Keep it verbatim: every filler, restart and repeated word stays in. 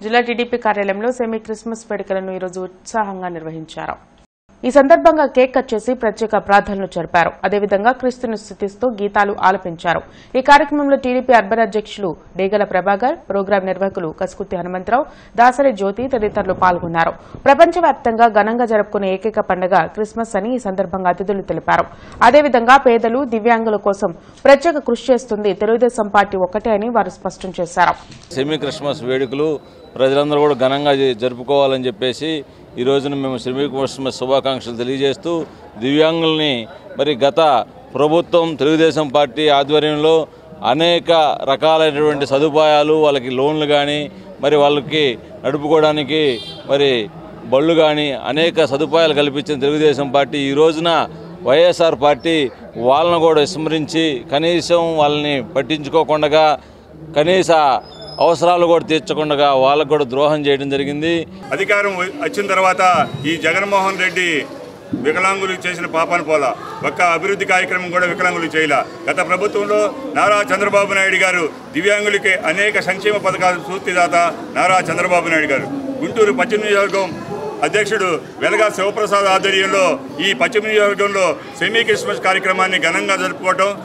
జిల్లా టీడీపీ కార్యాలయంలో semi Christmas వేడుకలను ఈ రోజు ఉత్సాహంగా నిర్వహించారు. ఈ సందర్భంగా కేక్ కట్ చేసి ప్రత్యేక ప్రార్థనలు జరిపారు. అదేవిధంగా క్రీస్తును స్తుతిస్తూ గీతాలు ఆలపించారు. ఈ కార్యక్రమంలో టీడీపీ అర్బన్ అధ్యక్షులు డేగల ప్రభాకర్, ప్రోగ్రాం నిర్వాహకులు కసుకుర్తి హనుమంతరావు, దాసరి జ్యోతి తదితరులు పాల్గొన్నారు. ప్రపంచవ్యాప్తంగా ఘనంగా జరుపుకునే ఏకైక పండుగ క్రిస్మస్ అని ఈ సందర్భంగా అతిథులు తెలిపారు. అదేవిధంగా పేదలు, దివ్యాంగుల కోసం ప్రత్యేక కృషి చేస్తుంది తెలుగుదేశం పార్టీ ఒక్కటే అని వారు స్పష్టం చేశారు. సెమీ క్రిస్మస్ వేడుకలు ప్రజలందరూ కూడా ఘనంగా జరుపుకోవాలని చెప్పేసి ఈ రోజున మేము సెమీ క్రిస్మస్ శుభాకాంక్షలు తెలియజేస్తూ దివ్యాంగుల్ని మరి గత ప్రభుత్వం తెలుగుదేశం పార్టీ ఆధ్వర్యంలో అనేక రకాలైనటువంటి సదుపాయాలు, వాళ్ళకి లోన్లు కానీ మరి వాళ్ళకి నడుపుకోవడానికి మరి బళ్ళు కానీ అనేక సదుపాయాలు కల్పించిన తెలుగుదేశం పార్టీ ఈ రోజున వైఎస్ఆర్ పార్టీ వాళ్ళను కూడా విస్మరించి కనీసం వాళ్ళని పట్టించుకోకుండా కనీస అవసరాలు కూడా తీర్చకుండా వాళ్ళకు కూడా ద్రోహం చేయడం జరిగింది. అధికారం వచ్చిన తర్వాత ఈ జగన్మోహన్ రెడ్డి వికలాంగులకు చేసిన పాపాన పోలా ఒక్క అభివృద్ధి కార్యక్రమం కూడా వికలాంగులకు చేయలే. గత ప్రభుత్వంలో నారా చంద్రబాబు నాయుడు గారు దివ్యాంగులకి అనేక సంక్షేమ పథకాలు స్ఫూర్తిదాత నారా చంద్రబాబు నాయుడు గారు గుంటూరు పశ్చిమ నియోజకవర్గం అధ్యక్షుడు వెలగా శివప్రసాద్ ఆధ్వర్యంలో ఈ పశ్చిమ నియోజకవర్గంలో సెమీ క్రిస్మస్ కార్యక్రమాన్ని ఘనంగా జరుపుకోవడం